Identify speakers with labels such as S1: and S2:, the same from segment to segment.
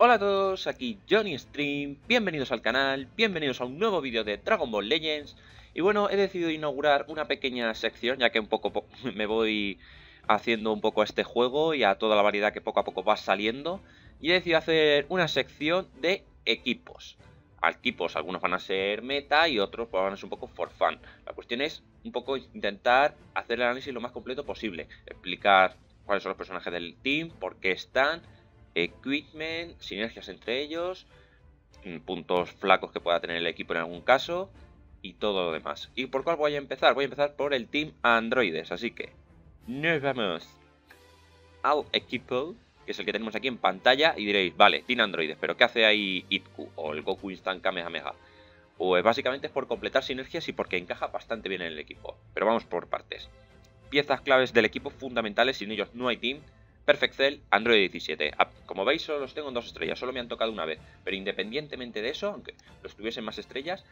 S1: Hola a todos, aquí Johnny Stream, bienvenidos al canal, bienvenidos a un nuevo vídeo de Dragon Ball Legends. Y bueno, he decidido inaugurar una pequeña sección, ya que me voy haciendo un poco a este juego y a toda la variedad que poco a poco va saliendo. Y he decidido hacer una sección de equipos. Equipos, algunos van a ser meta y otros pues, van a ser un poco for fun. La cuestión es un poco intentar hacer el análisis lo más completo posible, explicar cuáles son los personajes del team, por qué están, equipment, sinergias entre ellos, puntos flacos que pueda tener el equipo en algún caso y todo lo demás. ¿Y por cuál voy a empezar? Voy a empezar por el Team Androides, así que nos vamos al equipo, que es el que tenemos aquí en pantalla, y diréis, vale, Team Androides, pero ¿qué hace ahí Itku o el Goku Instant Kamehameha? Pues básicamente es por completar sinergias y porque encaja bastante bien en el equipo. Pero vamos por partes. Piezas claves del equipo fundamentales, sin ellos no hay team. Perfect Cell, Android 17. Como veis, solo los tengo en 2 estrellas, solo me han tocado una vez. Pero independientemente de eso, aunque los tuviesen más estrellas,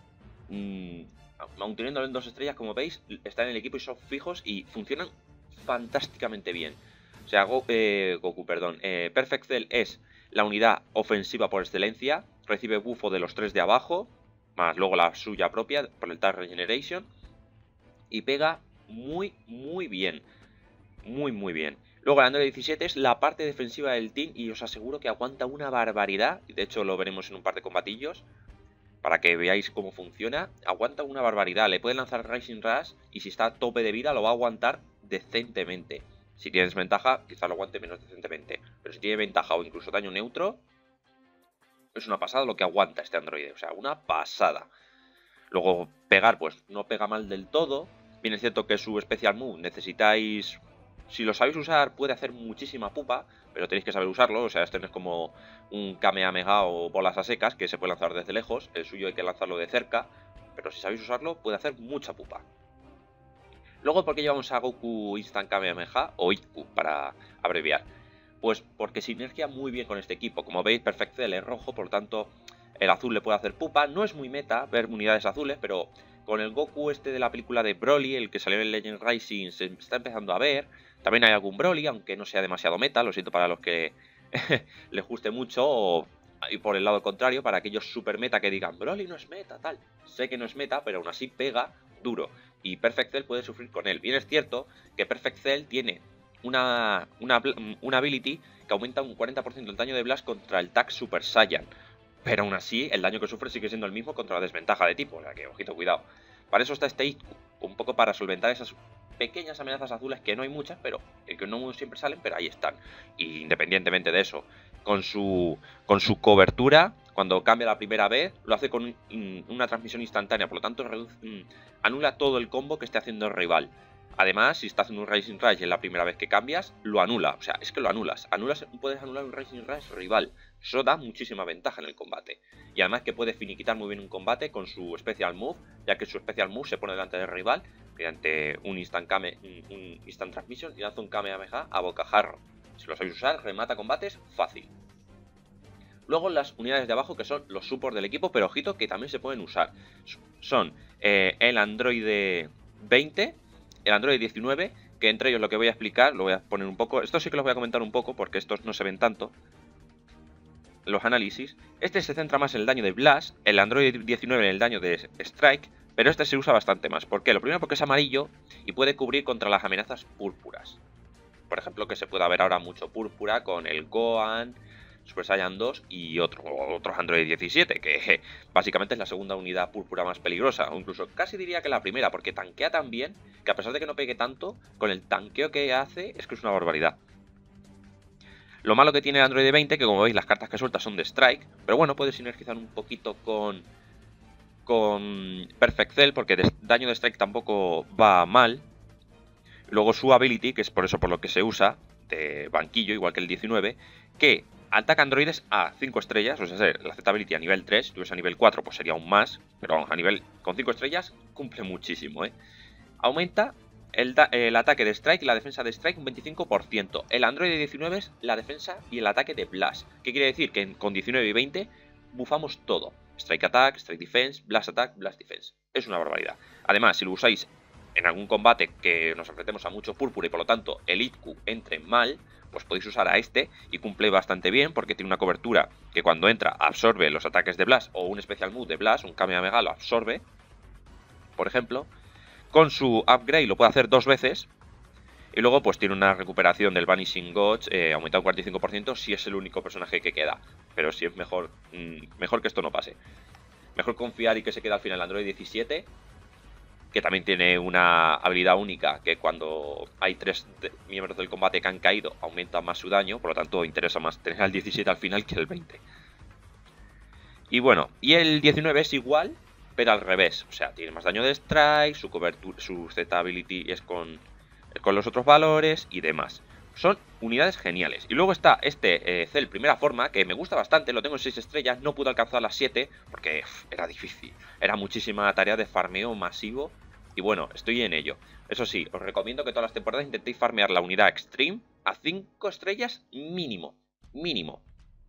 S1: aun teniéndolo en 2 estrellas, como veis, están en el equipo y son fijos y funcionan fantásticamente bien. O sea, Perfect Cell es la unidad ofensiva por excelencia, recibe bufo de los 3 de abajo, más luego la suya propia por el Tag Regeneration, y pega muy bien. Muy bien. Luego el Android 17 es la parte defensiva del team y os aseguro que aguanta una barbaridad. De hecho lo veremos en un par de combatillos para que veáis cómo funciona. Aguanta una barbaridad. Le puede lanzar Rising Rush y si está a tope de vida lo va a aguantar decentemente. Si tiene desventaja quizá lo aguante menos decentemente. Pero si tiene ventaja o incluso daño neutro, es una pasada lo que aguanta este androide. O sea, una pasada. Luego pegar pues no pega mal del todo. Bien es cierto que su Special Move necesitáis... Si lo sabéis usar puede hacer muchísima pupa, pero tenéis que saber usarlo. O sea, este no es como un Kamehameha o bolas a secas que se puede lanzar desde lejos. El suyo hay que lanzarlo de cerca, pero si sabéis usarlo puede hacer mucha pupa. Luego, ¿por qué llevamos a Goku Instant Kamehameha o Itku para abreviar? Pues porque sinergia muy bien con este equipo. Como veis, Perfect Cell es rojo, por lo tanto el azul le puede hacer pupa. No es muy meta ver unidades azules, pero con el Goku este de la película de Broly, el que salió en Legend Rising, se está empezando a ver. También hay algún Broly, aunque no sea demasiado meta, lo siento para los que les guste mucho, y por el lado contrario, para aquellos super meta que digan Broly no es meta, tal. Sé que no es meta, pero aún así pega duro. Y Perfect Cell puede sufrir con él. Bien es cierto que Perfect Cell tiene una ability que aumenta un 40% el daño de Blast contra el Tag Super Saiyan. Pero aún así, el daño que sufre sigue siendo el mismo contra la desventaja de tipo. O sea que, ojito, cuidado. Para eso está este Itku, un poco para solventar esas pequeñas amenazas azules que no hay muchas, pero que no siempre salen, pero ahí están. Y independientemente de eso, con su cobertura, cuando cambia la primera vez, lo hace con una transmisión instantánea. Por lo tanto, anula todo el combo que esté haciendo el rival. Además, si está haciendo un Rising Rush en la primera vez que cambias, lo anula. O sea, es que lo anulas. Puedes anular un Rising Rush rival. Eso da muchísima ventaja en el combate. Y además que puede finiquitar muy bien un combate con su Special Move, ya que su Special Move se pone delante del rival mediante un Instant Transmission y lanza un Kamehameha a bocajarro. Si lo sabéis usar, remata combates fácil. Luego las unidades de abajo, que son los supports del equipo, pero ojito que también se pueden usar. Son el Android 20, el Android 19, que entre ellos lo que voy a explicar, lo voy a poner un poco. Esto sí que los voy a comentar un poco, porque estos no se ven tanto. Los análisis. Este se centra más en el daño de Blast, el Android 19 en el daño de Strike, pero este se usa bastante más. ¿Por qué? Lo primero porque es amarillo y puede cubrir contra las amenazas púrpuras. Por ejemplo, que se pueda ver ahora mucho púrpura con el Gohan, Super Saiyan 2 y otros Android 17, que básicamente es la segunda unidad púrpura más peligrosa, o incluso casi diría que la primera, porque tanquea tan bien que a pesar de que no pegue tanto, con el tanqueo que hace es que es una barbaridad. Lo malo que tiene el Android 20, que como veis las cartas que suelta son de Strike, pero bueno, puede sinergizar un poquito con Perfect Cell, porque daño de Strike tampoco va mal. Luego su ability, que es por eso por lo que se usa, de banquillo, igual que el 19, que ataca androides a 5 estrellas, o sea, la Z-ability a nivel 3, si tuviese a nivel 4 pues sería aún más, pero vamos, con 5 estrellas cumple muchísimo, Aumenta el ataque de Strike y la defensa de Strike un 25%. El Android 19 es la defensa y el ataque de Blast. ¿Qué quiere decir? Que con 19 y 20 bufamos todo. Strike Attack, Strike Defense, Blast Attack, Blast Defense. Es una barbaridad. Además, si lo usáis en algún combate que nos enfrentemos a mucho púrpura y por lo tanto el Itku entre mal, pues podéis usar a este y cumple bastante bien porque tiene una cobertura que cuando entra absorbe los ataques de Blast o un Special Move de Blast, un Kamehameha lo absorbe, por ejemplo. Con su upgrade lo puede hacer 2 veces. Y luego pues tiene una recuperación del Vanishing Gods aumentado un 45% si es el único personaje que queda. Pero si es mejor, mejor que esto no pase. Mejor confiar y que se quede al final el Android 17, que también tiene una habilidad única, que cuando hay 3 miembros del combate que han caído, aumenta más su daño, por lo tanto interesa más tener al 17 al final que el 20. Y bueno, y el 19 es igual, pero al revés, o sea, tiene más daño de strike, su cobertura, su Z ability es con los otros valores y demás. Son unidades geniales. Y luego está este Cell primera forma, que me gusta bastante, lo tengo en 6 estrellas, no pude alcanzar las 7 porque era difícil. Era muchísima tarea de farmeo masivo y bueno, estoy en ello. Eso sí, os recomiendo que todas las temporadas intentéis farmear la unidad Extreme a 5 estrellas mínimo. Mínimo.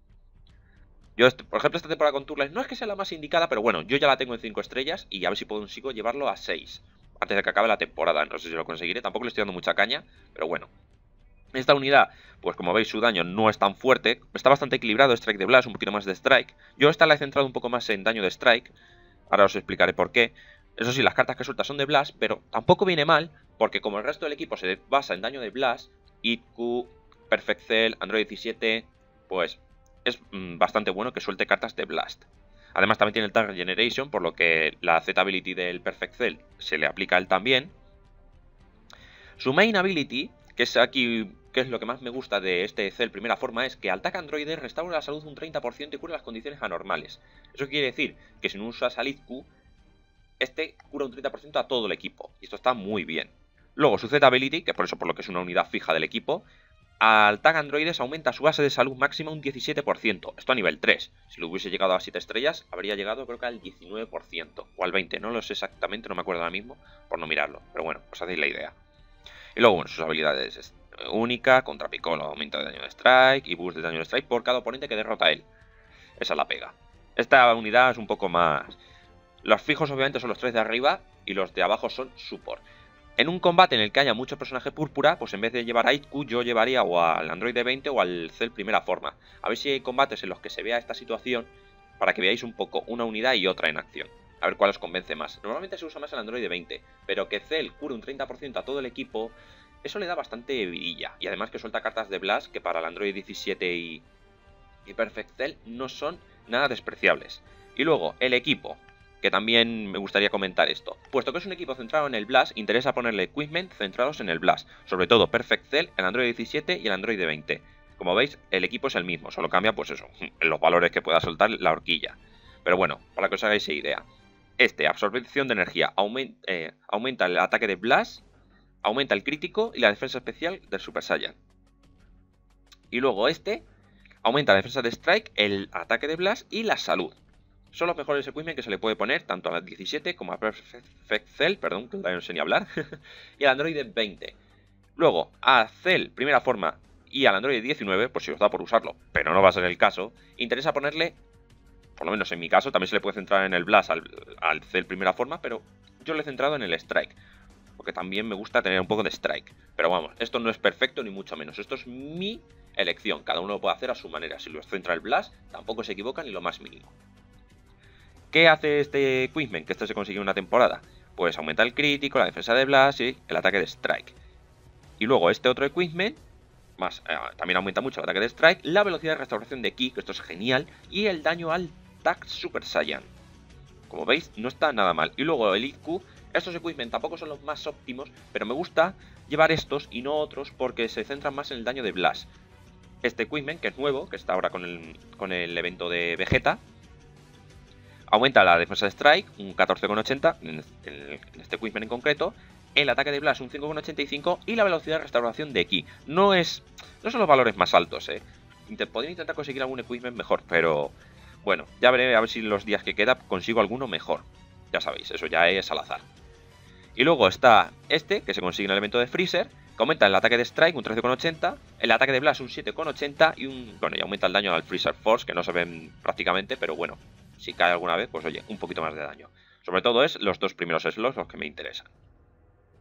S1: Yo, por ejemplo, esta temporada con Turles no es que sea la más indicada, pero bueno, yo ya la tengo en 5 estrellas y a ver si consigo llevarlo a 6 antes de que acabe la temporada. No sé si lo conseguiré, tampoco le estoy dando mucha caña, pero bueno. Esta unidad, pues como veis su daño no es tan fuerte, está bastante equilibrado, Strike de Blast, un poquito más de Strike. Yo esta la he centrado un poco más en daño de Strike, ahora os explicaré por qué. Eso sí, las cartas que suelta son de Blast, pero tampoco viene mal, porque como el resto del equipo se basa en daño de Blast, Itku, Perfect Cell, Android 17, pues es bastante bueno que suelte cartas de Blast. Además también tiene el Target Generation, por lo que la Z Ability del Perfect Cell se le aplica a él también. Su Main Ability, que es aquí, que es lo que más me gusta de este Cell primera forma, es que al ataque androide restaura la salud un 30% y cura las condiciones anormales. Eso quiere decir que si no usas al Itku, este cura un 30% a todo el equipo. Y esto está muy bien. Luego su Z Ability, que por eso por lo que es una unidad fija del equipo, al tag androides aumenta su base de salud máxima un 17%. Esto a nivel 3. Si lo hubiese llegado a 7 estrellas, habría llegado creo que al 19%. O al 20%, no lo sé exactamente, no me acuerdo ahora mismo, por no mirarlo. Pero bueno, os hacéis la idea. Y luego, bueno, sus habilidades es única, contra Piccolo, aumento de daño de strike y boost de daño de strike por cada oponente que derrota a él. Esa es la pega. Esta unidad es un poco más... Los fijos obviamente son los 3 de arriba y los de abajo son support. En un combate en el que haya mucho personaje púrpura, pues en vez de llevar a Itku, yo llevaría o al Android 20 o al Cell primera forma. A ver si hay combates en los que se vea esta situación para que veáis un poco una unidad y otra en acción. A ver cuál os convence más. Normalmente se usa más el Android 20, pero que Cell cure un 30% a todo el equipo, eso le da bastante vidilla. Y además que suelta cartas de Blast que para el Android 17 y Perfect Cell no son nada despreciables. Y luego, el equipo, que también me gustaría comentar esto. Puesto que es un equipo centrado en el Blast, interesa ponerle equipment centrados en el Blast. Sobre todo Perfect Cell, el Android 17 y el Android 20. Como veis, el equipo es el mismo, solo cambia pues eso, en los valores que pueda soltar la horquilla. Pero bueno, para que os hagáis idea. Absorción de energía, aumenta el ataque de Blast, aumenta el crítico y la defensa especial del Super Saiyan. Y luego aumenta la defensa de Strike, el ataque de Blast y la salud. Son los mejores equipment que se le puede poner tanto a la 17 como a Perfect Cell, perdón, que todavía no sé ni hablar, y al Android 20. Luego, a Cell, primera forma, y al Android 19, por si os da por usarlo, pero no va a ser el caso, interesa ponerle, por lo menos en mi caso, también se le puede centrar en el Blast al Cell primera forma, pero yo le he centrado en el Strike, porque también me gusta tener un poco de Strike. Pero vamos, esto no es perfecto ni mucho menos, esto es mi elección, cada uno lo puede hacer a su manera. Si lo centra el Blast, tampoco se equivoca ni lo más mínimo. ¿Qué hace este equipment? Que esto se consigue en una temporada. Pues aumenta el crítico, la defensa de Blast y el ataque de Strike. Y luego este otro equipment, también aumenta mucho el ataque de Strike, la velocidad de restauración de Ki, que esto es genial, y el daño al Tag Super Saiyan. Como veis, no está nada mal. Y luego el Itku, estos equipment tampoco son los más óptimos, pero me gusta llevar estos y no otros porque se centran más en el daño de Blast. Este equipment, que es nuevo, que está ahora con el evento de Vegeta, aumenta la defensa de Strike un 14,80 en este equipment en concreto, el ataque de Blast un 5,85 y la velocidad de restauración de Ki. No son los valores más altos, podría intentar conseguir algún equipment mejor, pero bueno, ya veré a ver si en los días que queda consigo alguno mejor. Ya sabéis, eso ya es al azar. Y luego está que se consigue en el evento de Freezer, que aumenta el ataque de Strike un 13,80, el ataque de Blast un 7,80 y aumenta el daño al Freezer Force, que no se ven prácticamente, pero bueno, si cae alguna vez, pues oye, un poquito más de daño. Sobre todo los dos primeros slots los que me interesan.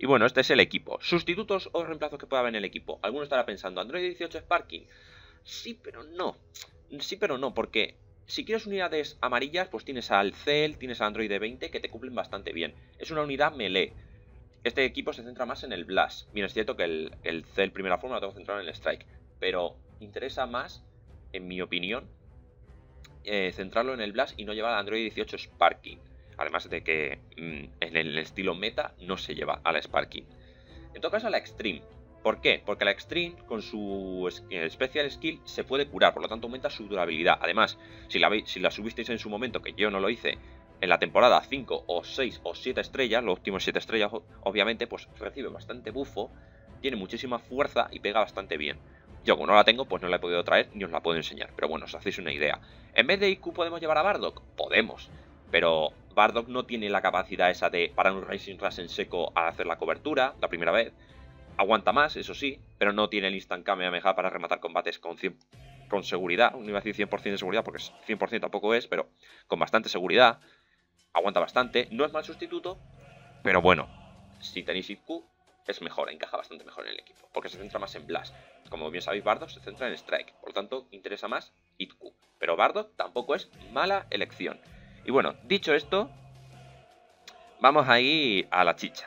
S1: Y bueno, este es el equipo. Sustitutos o reemplazos que pueda haber en el equipo. Alguno estará pensando, Android 18 Sparking. Sí, pero no. Sí, pero no, porque si quieres unidades amarillas, pues tienes al Cell, tienes al Android 20 que te cumplen bastante bien. Es una unidad melee. Este equipo se centra más en el Blast. Bien, es cierto que el Cell primera forma lo tengo centrado en el Strike. Pero interesa más, en mi opinión, centrarlo en el Blast y no llevar al Android 18 Sparking. Además de que en el estilo meta no se lleva a la Sparking. En todo caso a la Extreme. ¿Por qué? Porque la Extreme con su Special Skill se puede curar, por lo tanto aumenta su durabilidad. Además, si la subisteis en su momento, que yo no lo hice, en la temporada 5 o 6 o 7 estrellas, los últimos 7 estrellas obviamente, pues recibe bastante bufo, tiene muchísima fuerza y pega bastante bien. Yo como no la tengo, pues no la he podido traer ni os la puedo enseñar, pero bueno, os hacéis una idea. En vez de IQ podemos llevar a Bardock, podemos, pero Bardock no tiene la capacidad esa de parar un Rising Rush en seco al hacer la cobertura la primera vez. Aguanta más, eso sí, pero no tiene el Instant Kamehameha para rematar combates con seguridad. No iba a decir 100% de seguridad porque 100% tampoco es, pero con bastante seguridad. Aguanta bastante, no es mal sustituto, pero bueno, si tenéis IQ es mejor, encaja bastante mejor en el equipo, porque se centra más en Blast. Como bien sabéis, Bardock se centra en Strike, por lo tanto interesa más IQ. Pero Bardock tampoco es mala elección. Y bueno, dicho esto, vamos a ir a la chicha.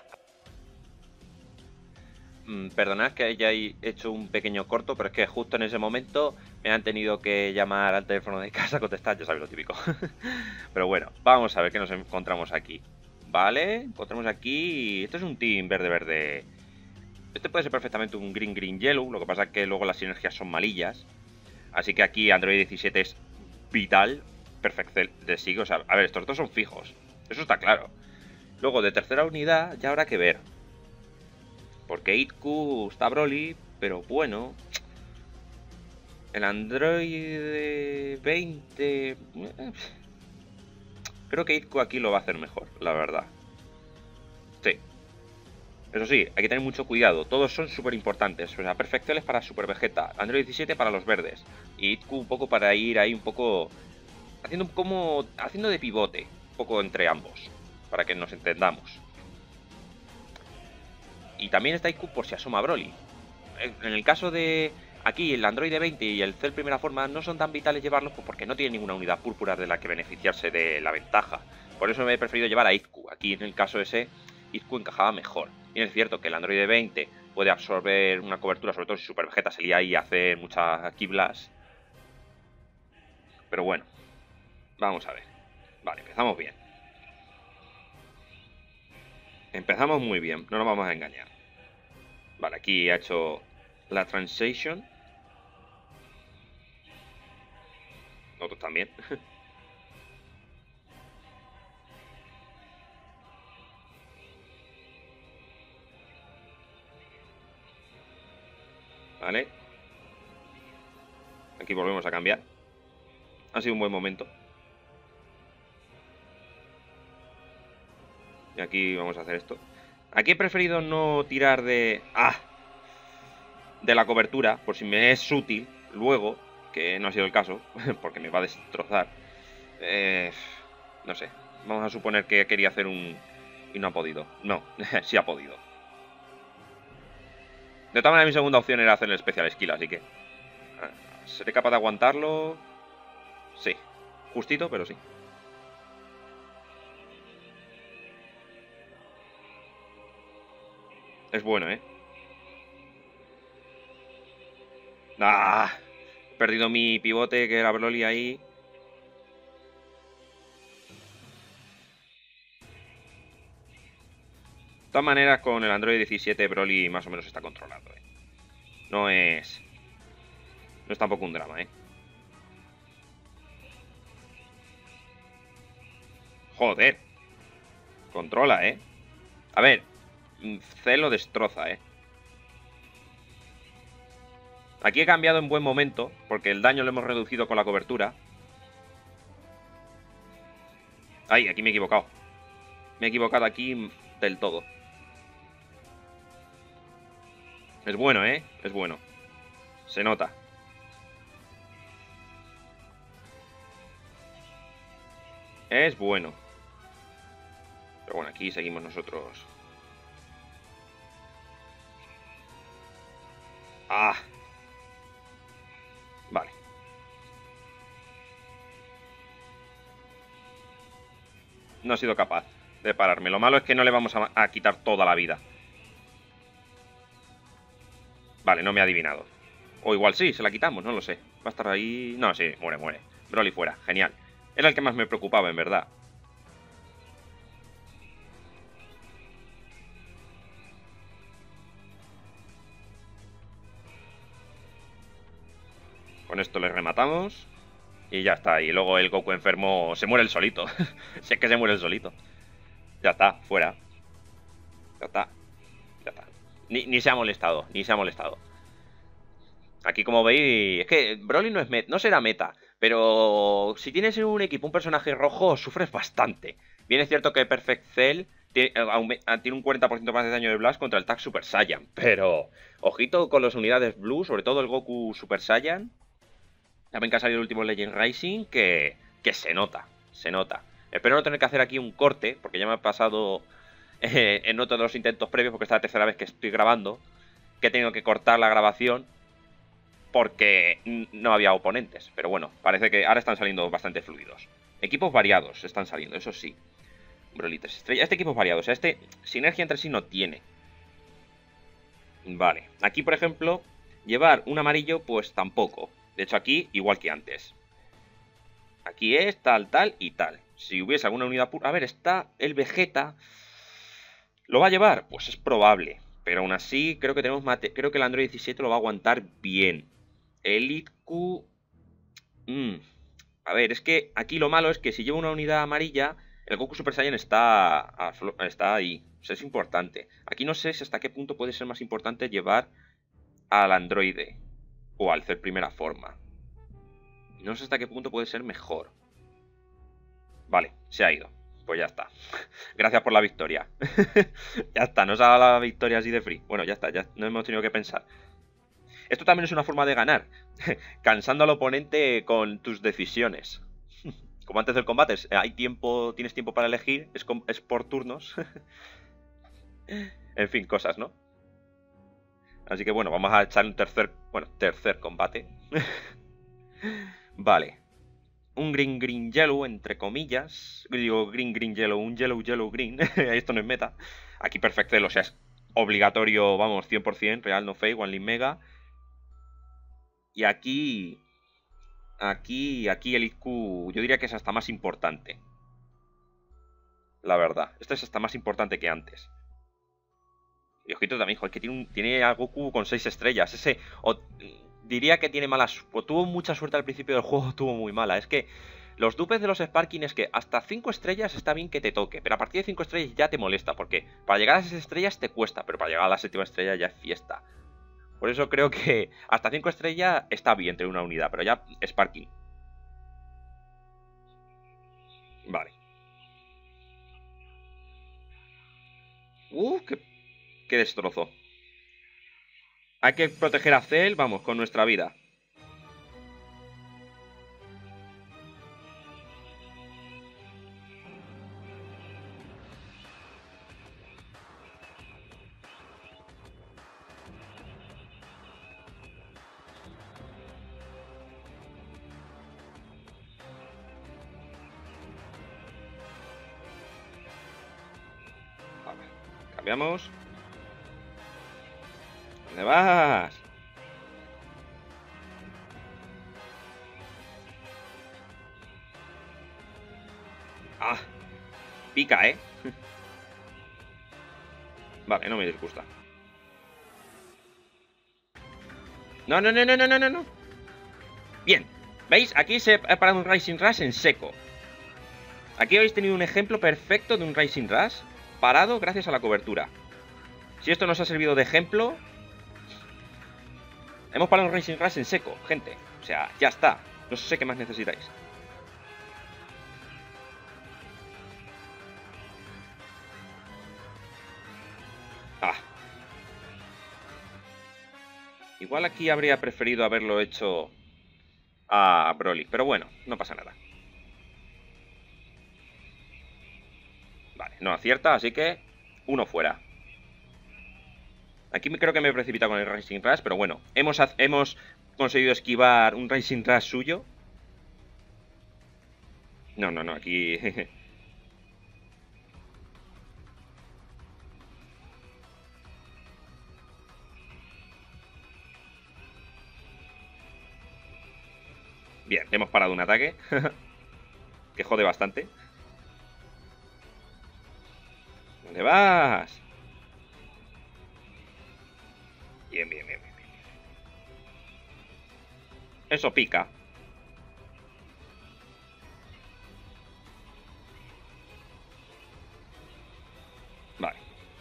S1: Perdonad que haya hecho un pequeño corto, pero es que justo en ese momento me han tenido que llamar al teléfono de casa a contestar, ya sabéis lo típico. Pero bueno, vamos a ver qué nos encontramos aquí. Vale, encontramos aquí... Esto es un team verde-verde. Este puede ser perfectamente un green-green-yellow, lo que pasa es que luego las sinergias son malillas. Así que aquí Android 17 es vital. Perfecto, de sigue. O sea, a ver, estos dos son fijos. Eso está claro. Luego, de tercera unidad, ya habrá que ver. Porque 8Q está Broly, pero bueno. El Android 20... Creo que 8Q aquí lo va a hacer mejor, la verdad. Sí. Eso sí, hay que tener mucho cuidado. Todos son súper importantes. O sea, Perfectel es para Super Vegeta. Android 17 para los verdes. Y 8Q un poco para ir ahí un poco... Haciendo de pivote. Un poco entre ambos. Para que nos entendamos. Y también está IQ por si asoma Broly. En el caso de aquí, el Android 20 y el Cell primera forma no son tan vitales llevarlos pues porque no tienen ninguna unidad púrpura de la que beneficiarse de la ventaja. Por eso me he preferido llevar a IQ. Aquí en el caso ese, IQ encajaba mejor. Y es cierto que el Android 20 puede absorber una cobertura, sobre todo si Super Vegeta se lía ahí y hace muchas Ki Blast. Pero bueno, vamos a ver. Vale, empezamos bien. Empezamos muy bien, no nos vamos a engañar. Vale, aquí ha hecho la transition. Nosotros también. Vale. Aquí volvemos a cambiar. Ha sido un buen momento. Y aquí vamos a hacer esto. Aquí he preferido no tirar de... de la cobertura, por si me es útil luego, que no ha sido el caso, porque me va a destrozar. No sé. Vamos a suponer que quería hacer un... y no ha podido. No, sí ha podido. De todas maneras, mi segunda opción era hacer el Special Skill, así que... ¿seré capaz de aguantarlo? Sí. Justito, pero sí. Es bueno, ¿eh? ¡Ah! He perdido mi pivote, que era Broly ahí. De todas maneras, con el Android 17, Broly más o menos está controlado, ¿eh? No es... no es tampoco un drama, ¿eh? Joder. Controla, ¿eh? A ver. Cell lo destroza, ¿eh? Aquí he cambiado en buen momento, porque el daño lo hemos reducido con la cobertura. Ay, aquí me he equivocado. Me he equivocado aquí del todo. Es bueno, ¿eh? Es bueno. Se nota. Es bueno. Pero bueno, aquí seguimos nosotros. Ah. Vale. No he sido capaz de pararme. Lo malo es que no le vamos a quitar toda la vida. Vale, no me ha adivinado. O igual sí, se la quitamos, no lo sé. Va a estar ahí... No, sí, muere, muere. Broly fuera, genial. Era el que más me preocupaba, en verdad. Con esto le rematamos. Y ya está. Y luego el Goku enfermo se muere el solito. Si es que se muere el solito. Ya está, fuera. Ya está. Ya está. Ni se ha molestado, ni se ha molestado. Aquí, como veis, es que Broly no es no será meta, pero si tienes en un equipo un personaje rojo, sufres bastante. Bien es cierto que Perfect Cell tiene un 40% más de daño de Blast contra el Tag Super Saiyan, pero ojito con las unidades Blue, sobre todo el Goku Super Saiyan. También que ha salido el último Legend Rising, que se nota, se nota. Espero no tener que hacer aquí un corte, porque ya me ha pasado en otro de los intentos previos, porque esta es la tercera vez que estoy grabando, que he tenido que cortar la grabación porque no había oponentes. Pero bueno, parece que ahora están saliendo bastante fluidos. Equipos variados están saliendo, eso sí. Broly 3 estrellas. Este equipo es variado, o sea, este sinergia entre sí no tiene. Vale, aquí por ejemplo, llevar un amarillo pues tampoco. De hecho aquí, igual que antes. Aquí es tal, tal y tal. Si hubiese alguna unidad pura... A ver, está el Vegeta. ¿Lo va a llevar? Pues es probable. Pero aún así, creo que creo que el Android 17 lo va a aguantar bien. Elite Q... A ver, es que aquí lo malo es que si lleva una unidad amarilla, el Goku Super Saiyan está ahí. O sea, es importante. Aquí no sé si hasta qué punto puede ser más importante llevar al androide o al Cell primera forma. No sé hasta qué punto puede ser mejor. Vale, se ha ido. Pues ya está. Gracias por la victoria. Ya está, nos ha dado la victoria así de free. Bueno, ya está, ya no hemos tenido que pensar. Esto también es una forma de ganar. Cansando al oponente con tus decisiones. Como antes del combate, hay tiempo, tienes tiempo para elegir, es por turnos. En fin, cosas, ¿no? Así que bueno, vamos a echar un tercer combate. Vale. Un green green yellow, entre comillas. Digo green green yellow, un yellow yellow green. Esto no es meta. Aquí Perfect Cell, o sea, es obligatorio, vamos, 100%, real, no fake, one link mega. Y aquí el IQ, yo diría que es hasta más importante. La verdad, esto es hasta más importante que antes. Y ojito también, joder, que tiene a Goku con 6 estrellas. Diría que tiene mala suerte. Tuvo mucha suerte al principio del juego, tuvo muy mala. Es que los dupes de los Sparking es que hasta 5 estrellas está bien que te toque, pero a partir de 5 estrellas ya te molesta, porque para llegar a 6 estrellas te cuesta, pero para llegar a la séptima estrella ya es fiesta. Por eso creo que hasta 5 estrellas está bien tener una unidad, pero ya Sparking. Vale. Qué destrozo. Hay que proteger a Cell, vamos, con nuestra vida. Vale, cambiamos. ¿Dónde vas? Ah, pica, ¿eh? Vale, no me disgusta. No, no, no, no, no, no, no. Bien, ¿veis? Aquí se ha parado un Rising Rush en seco. Aquí habéis tenido un ejemplo perfecto de un Rising Rush parado gracias a la cobertura. Si esto nos ha servido de ejemplo, hemos parado un Rising Rush en seco, gente. O sea, ya está. No sé qué más necesitáis. Ah. Igual aquí habría preferido haberlo hecho a Broly, pero bueno, no pasa nada. Vale, no acierta, así que uno fuera. Aquí creo que me he precipitado con el Rising Rush, pero bueno, hemos conseguido esquivar un Rising Rush suyo. No, aquí... Bien, hemos parado un ataque. Que jode bastante. ¿Dónde vas? Bien. Eso pica. Vale.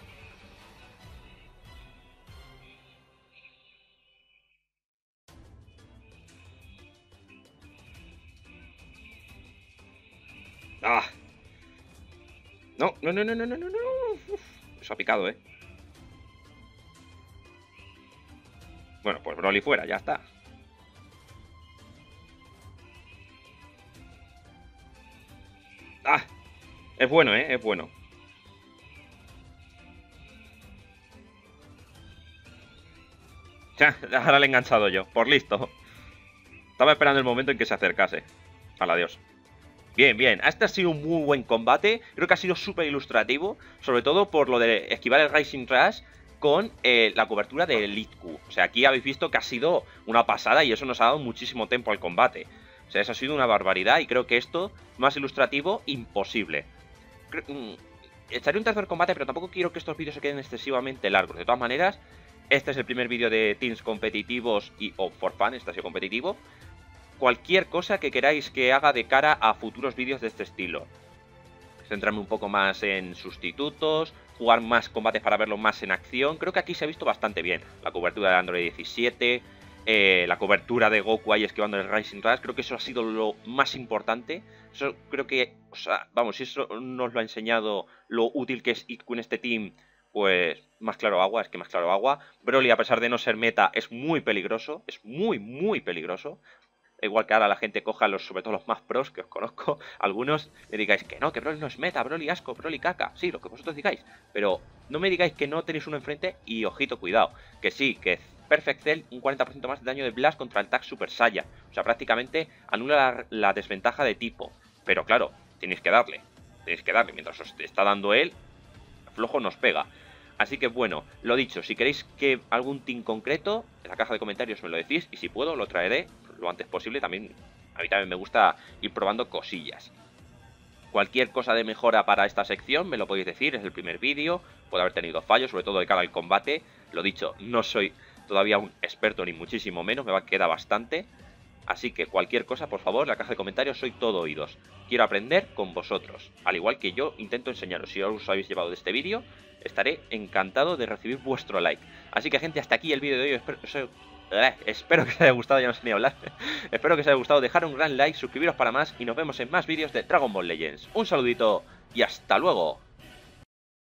S1: ¡Ah! No. Uf, eso ha picado, ¿eh? Bueno, pues Broly fuera, ya está. ¡Ah! Es bueno, ¿eh? Es bueno. Ya, ahora le he enganchado yo, por listo. Estaba esperando el momento en que se acercase. Al adiós. Bien. Este ha sido un muy buen combate. Creo que ha sido súper ilustrativo. Sobre todo por lo de esquivar el Rising Rush con la cobertura de Elite Q. O sea, aquí habéis visto que ha sido una pasada y eso nos ha dado muchísimo tiempo al combate. O sea, eso ha sido una barbaridad y creo que esto, más ilustrativo, imposible. Echaré un tercer combate, pero tampoco quiero que estos vídeos se queden excesivamente largos. De todas maneras, este es el primer vídeo de teams competitivos o for fun, este ha sido competitivo. Cualquier cosa que queráis que haga de cara a futuros vídeos de este estilo. Centrarme un poco más en sustitutos, jugar más combates para verlo más en acción. Creo que aquí se ha visto bastante bien. La cobertura de Android 17, la cobertura de Goku ahí esquivando el Rising Rush. Creo que eso ha sido lo más importante. Eso creo que, o sea, vamos, si eso nos lo ha enseñado lo útil que es Itku en este team, pues más claro agua, es que más claro agua. Broly, a pesar de no ser meta, es muy peligroso, es muy peligroso. Igual que ahora la gente coja sobre todo los más pros, que os conozco, algunos me digáis que no, que Broly no es meta, Broly asco, Broly caca, sí, lo que vosotros digáis, pero no me digáis que no tenéis uno enfrente y ojito, cuidado, que sí, que Perfect Cell un 40% más de daño de Blast contra el Tag Super Saiyan, o sea, prácticamente anula la desventaja de tipo, pero claro, tenéis que darle, mientras os está dando él, flojo nos pega. Así que bueno, lo dicho, si queréis que algún team concreto, en la caja de comentarios me lo decís y si puedo lo traeré lo antes posible. También a mí también me gusta ir probando cosillas. Cualquier cosa de mejora para esta sección me lo podéis decir, es el primer vídeo, puede haber tenido fallos, sobre todo de cara al combate. Lo dicho, no soy todavía un experto ni muchísimo menos, me queda bastante. Así que cualquier cosa, por favor, en la caja de comentarios soy todo oídos. Quiero aprender con vosotros, al igual que yo intento enseñaros. Si os habéis llevado de este vídeo, estaré encantado de recibir vuestro like. Así que gente, hasta aquí el vídeo de hoy. Espero que os haya gustado, ya no sé ni hablar. Espero que os haya gustado, dejar un gran like, suscribiros para más y nos vemos en más vídeos de Dragon Ball Legends. Un saludito y hasta luego.